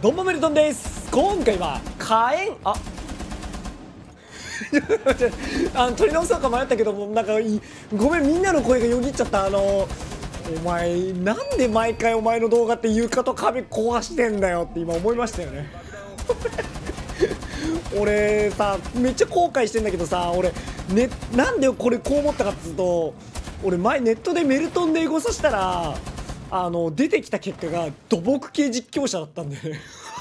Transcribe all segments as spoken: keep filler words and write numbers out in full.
どうもメルトンです。今回は火炎ああの取り直そうか迷ったけども、なんかいごめん、みんなの声がよぎっちゃった。あのお前なんで毎回お前の動画って床と壁壊してんだよって今思いましたよね。俺さめっちゃ後悔してんだけどさ、俺ね、なんでこれこう思ったかっつうと、俺前ネットでメルトンでエゴサしたらあの出てきた結果が土木系実況者だったんでね。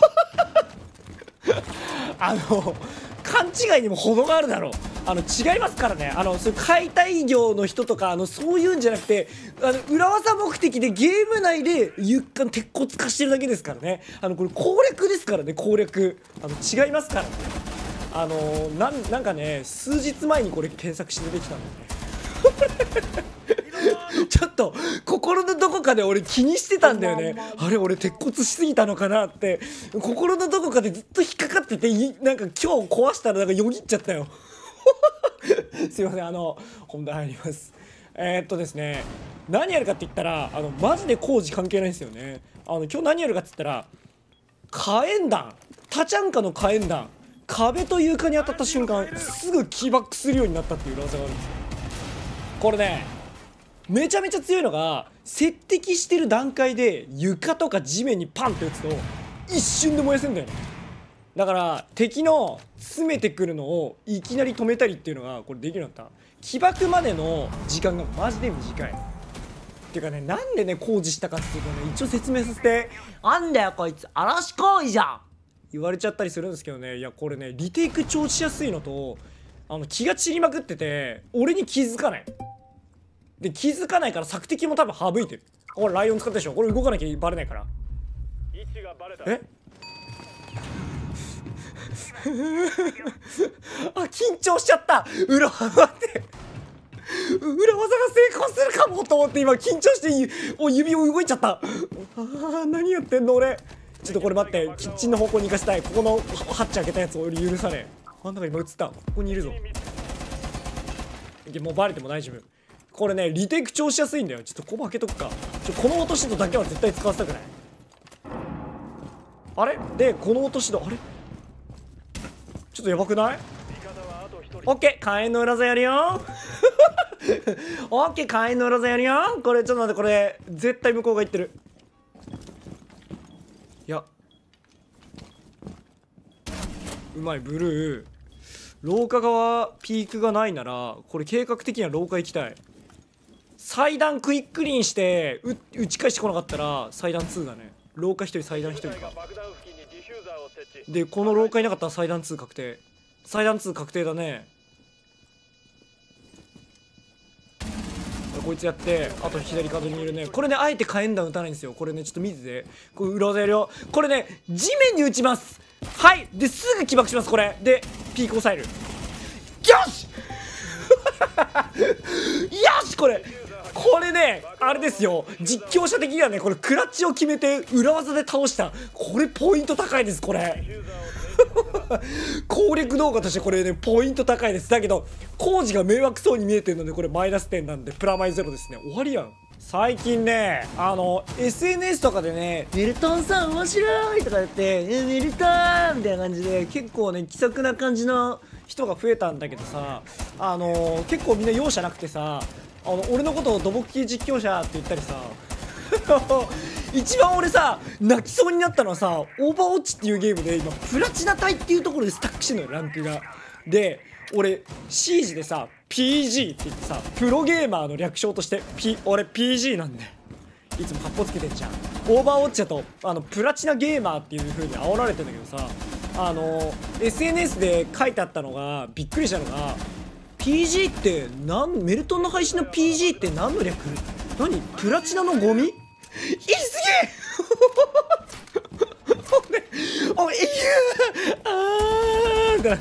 あの勘違いにも程があるだろう。あの違いますからね。あのそういう解体業の人とかあのそういうんじゃなくて、あの裏技目的でゲーム内で床鉄骨化してるだけですからね。あのこれ攻略ですからね、攻略。あの違いますからね。あのなん、なんかね数日前にこれ検索して出てきたんだよね。ちょっと心のどこかで俺気にしてたんだよね。あれ俺鉄骨しすぎたのかなって心のどこかでずっと引っかかってて、なんか今日壊したらなんかよぎっちゃったよ。すいません、あの本題入ります。えー、っとですね何やるかって言ったら、あのマジで工事関係ないんですよね。あの今日何やるかって言ったら、火炎弾、タチャンカの火炎弾、壁と床に当たった瞬間すぐ起爆するようになったっていう裏技があるんですよ。これねめちゃめちゃ強いのが、接敵してる段階で床とか地面にパンって打つと一瞬で燃やせんだよね。だから敵の詰めてくるのをいきなり止めたりっていうのがこれできるようになった。起爆までの時間がマジで短いっていうかね、なんでね工事したかっていうとね、一応説明させて。あんだよこいつ嵐行為じゃん言われちゃったりするんですけどね。いやこれねリテイク調子やすいのと、あの気が散りまくってて俺に気づかないで、気づかないから索敵も多分省いてる。これライオン使ったでしょ。これ動かなきゃバレないから。えあ、緊張しちゃった。裏技って裏技が成功するかもと思って今緊張してお指を動いちゃった。あー何やってんの俺。ちょっとこれ待って、キッチンの方向に行かせたい。ここのハッチ開けたやつ俺許さねえ。あんなが今映った。ここにいるぞ。いやもうバレても大丈夫。これねリテイク調子やすいんだよ。ちょっとここ開けとくか。ちょこの落とし戸だけは絶対使わせたくない。あれでこの落とし戸あれちょっとやばくない？オッケー、火炎の裏技やるよ。オッケー、火炎の裏技やるよ。これちょっと待って、これ絶対向こうが言ってる。いやうまい。ブルー廊下側ピークがないならこれ計画的には廊下行きたい。祭壇クイックリンしてう打ち返してこなかったら祭壇ツーだね。廊下ひとり祭壇ひとりかで、この廊下いなかったら祭壇ツー確定。祭壇ツー確定だね。こいつやって、あと左角にいるね。これねあえて火炎弾打たないんですよ。これねちょっと見てて、これ裏技やるよ。これね地面に打ちます。はいですぐ起爆します。これでピーク抑える。よしよしこれこれねあれですよ、実況者的にはねこれクラッチを決めて裏技で倒した。これポイント高いです。これ攻略動画としてこれねポイント高いです。だけど工事が迷惑そうに見えてるのでこれマイナス点なんでプラマイゼロですね。終わりやん。最近ねあの エスエヌエス とかでねメルトンさん面白いとか言ってえメルトンみたいな感じで結構ね気さくな感じの人が増えたんだけどさ、あの結構みんな容赦なくてさ、あの俺のことを土木系実況者って言ったりさ一番俺さ泣きそうになったのはさ、オーバーウォッチっていうゲームで今プラチナ帯っていうところでスタックしてんのよ、ランクが。で俺シージでさ ピージー って言ってさ、プロゲーマーの略称として、P、俺 ピージー なんでいつもカッコつけてんじゃん。オーバーウォッチだとあのプラチナゲーマーっていう風に煽られてんだけどさ、あの エスエヌエス で書いてあったのがびっくりしたのが、 ピージー ってなんメルトンの配信の ピージー って何の略？何プラチナのゴミ？言い過ぎおいいやあーだ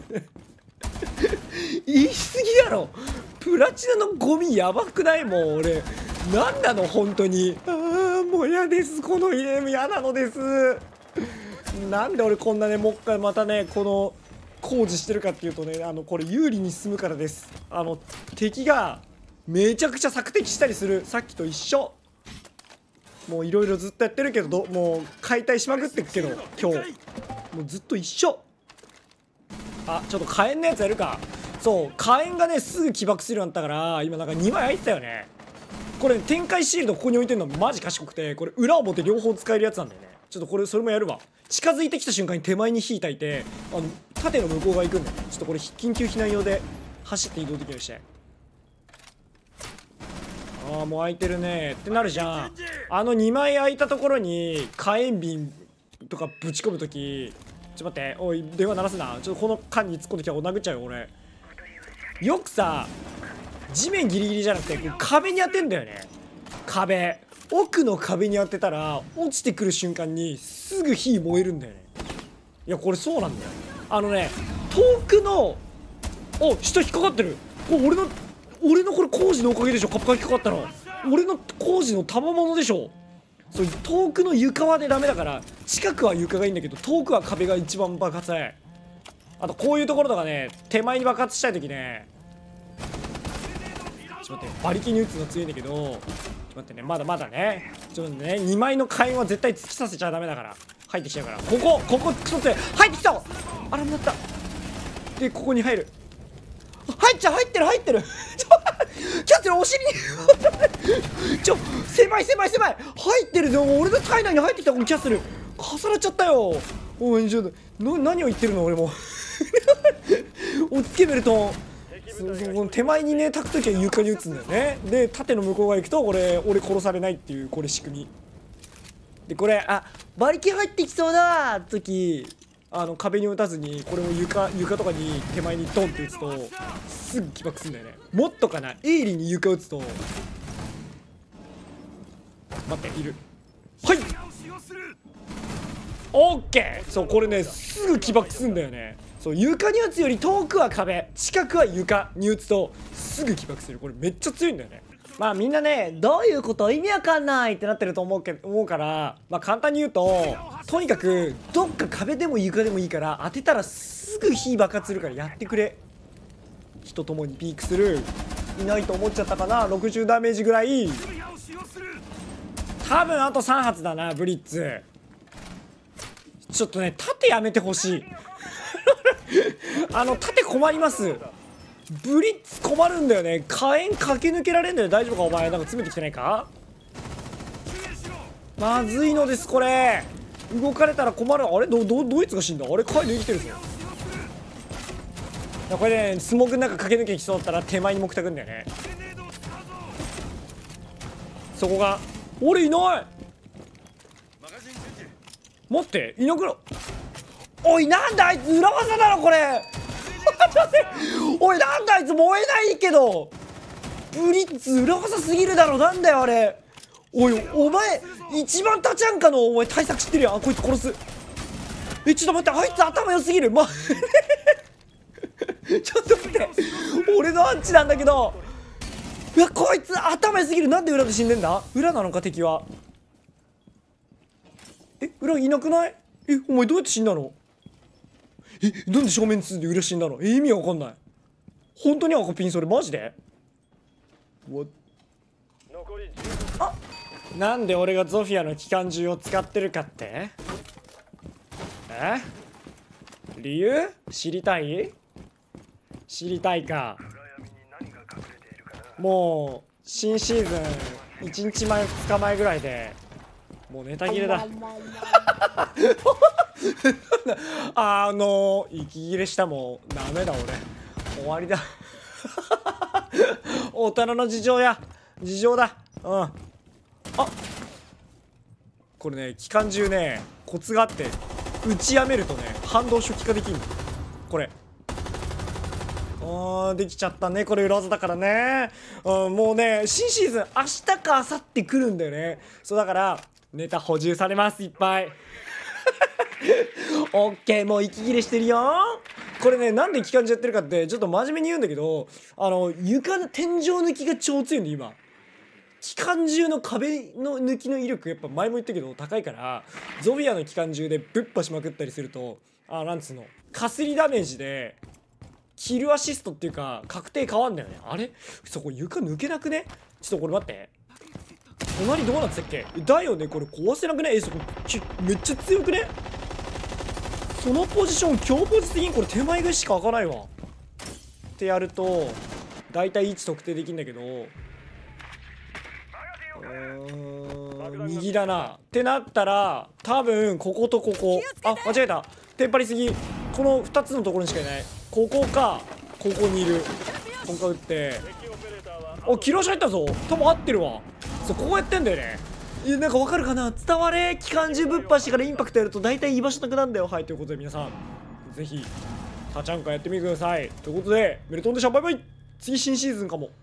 言い過ぎやろ。プラチナのゴミやばくない？もう俺何なの本当に。あーもう嫌です、このゲーム嫌なのです。なんで俺こんなねもう一回またねこの工事してるかっていうとね、あのこれ有利に進むからです。あの敵がめちゃくちゃ索敵したりする、さっきと一緒。 もういろいろずっとやってるけど、もう解体しまくってっけど今日もうずっと一緒。あ、ちょっと火炎のやつやるか。そう火炎がねすぐ起爆するようになったから今なんかにまい入ってたよね。これ展開シールドここに置いてるのマジ賢くて、これ裏表両方使えるやつなんだよね。ちょっとこれそれもやるわ。近づいてきた瞬間に手前に火焚いて、あの縦の向こう側行くんだよね。ちょっとこれ緊急避難用で走って移動できるようにして。ああもう開いてるねってなるじゃん。あのにまい開いたところに火炎瓶とかぶち込むとき、ちょっと待って、おい電話鳴らすな。ちょっとこの間に突っ込んできたら殴っちゃうよ俺。よくさ地面ギリギリじゃなくてこう壁に当てんだよね。壁奥の壁に当てたら落ちてくる瞬間にすぐ火燃えるんだよね。いやこれそうなんだよ。あのね遠くのお下引っかかってる。これ俺の俺のこれ工事のおかげでしょ。カッパが引っかかったの俺の工事の賜物でしょ。そう遠くの床はねダメだから、近くは床がいいんだけど遠くは壁が一番爆発早い。あとこういうところとかね手前に爆発したい時ね、ちょっと待って、馬力に打つの強いんだけど、ちょっと待ってね、まだまだね、ちょっとねにまいの火炎は絶対突きさせちゃダメだから。入ってきちゃうから、ここここクソ強い。入ってきた。あらなった。でここに入る。入っちゃう、入ってる入ってるちょキャッチのお尻にちょ狭い狭い狭い入ってる。でも俺の体内に入ってきたこのキャッスル重なっちゃったよ。おいちょっとな何を言ってるの俺もおっつけベルトン。そそこの手前にね炊くときは床に打つんだよね。で縦の向こう側行くとこれ俺殺されないっていうこれ仕組みで、これあ馬力入ってきそうだ時あの壁に打たずにこれも床床とかに手前にドンって打つとすぐ起爆するんだよね。もっとかな鋭利に床打つと待っている。はいオッケー。そうこれねすぐ起爆するんだよね。そう床に打つより遠くは壁近くは床に打つとすぐ起爆する。これめっちゃ強いんだよね。まあみんなねどういうこと意味わかんないってなってると思うけど思うからまあ簡単に言うととにかくどっか壁でも床でもいいから当てたらすぐ火爆発するからやってくれ。人ともにピークする。いないと思っちゃったかな。ろくじゅうダメージぐらい。多分あとさん発だなブリッツ。ちょっとね縦やめてほしいあの縦困ります。ブリッツ困るんだよね。火炎駆け抜けられんだよ。大丈夫かお前。なんか詰めてきてないか。まずいのですこれ。動かれたら困る。あれどどドイツが死んだ。あれカイド生きてるぞ。いやこれねスモークの中駆け抜けきそうだったら手前に目たくんだよね。そこが俺いない。待っていなくな。おいなんだあいつ裏技だろこれおいなんだあいつ燃えないけどブリッツ裏技すぎるだろ。なんだよあれ。おいお前一番タチャンカのお前対策知ってるやん。あこいつ殺す。えちょっと待ってあいつ頭良すぎるまちょっと待って俺のアンチなんだけど、うわこいつ頭良すぎる。なんで裏で死んでんだ。裏なのか敵は。え裏いなくない。えお前どうやって死んだの。えなんで正面ついて裏死んだの。え意味わかんない。本当に赤ピンそれマジで。あなんで俺がゾフィアの機関銃を使ってるかってえ理由知りたい知りたいか。もう新シーズンいちにちまえふつかまえぐらいでもうネタ切れだあの息切れしたもんダメだ俺終わりだ大人の事情や事情だ。うんあこれね機関銃ねコツがあって打ちやめるとね反動初期化できるのこれ。あーできちゃったねこれ裏技だからね。うんもうね新シーズン明日か明後日来るんだよね。そうだからネタ補充されますいっぱいオッケーもう息切れしてるよこれね。なんで機関銃やってるかってちょっと真面目に言うんだけどあの床の天井抜きが超強いんで今機関銃の壁の抜きの威力やっぱ前も言ったけど高いからゾビアの機関銃でぶっ破しまくったりするとあなんつうのかすりダメージでキルアシストっていうか確定変わんだよね。あれそこ床抜けなくね。ちょっとこれ待って隣どうなってたっけ。だよね、これ壊せなくね。え、そこちめっちゃ強くね。そのポジション強ポジ的にこれ手前ぐしか開かないわってやるとだいたい位置特定できんだけど、うーん右だなってなったら多分こことここ、あ間違えた、テンパりすぎ。このふたつのところにしかいない。ここかここにいる。ここ打っておキロシ入ったぞ。多分合ってるわ。そうこうやってんだよね。いやなんかわかるかな、伝われ。機関銃ぶっ放してからインパクトやると大体居場所なくなんだよ。はい、ということで皆さんぜひタチャンカやってみてください。ということでメルトンでした。バイバイ。次新シーズンかも。